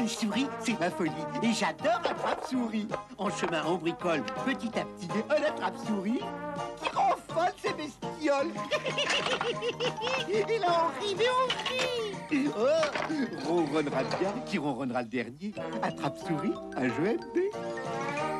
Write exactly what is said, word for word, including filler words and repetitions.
Une souris, c'est ma folie. Et j'adore Attrape-souris. En chemin, on bricole petit à petit un attrape-souris qui rend folle ces bestioles. Et là, on rit, mais on rit. Oh, ronronnera bien qui ronronnera le dernier. Attrape-souris, un jeu M D.